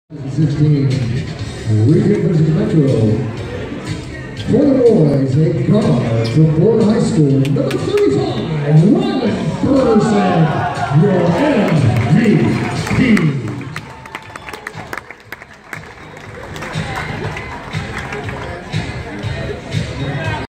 16, Region versus Metro. For the boys, a guard from Florida High School, number 35, Ryland Burson, your MVP.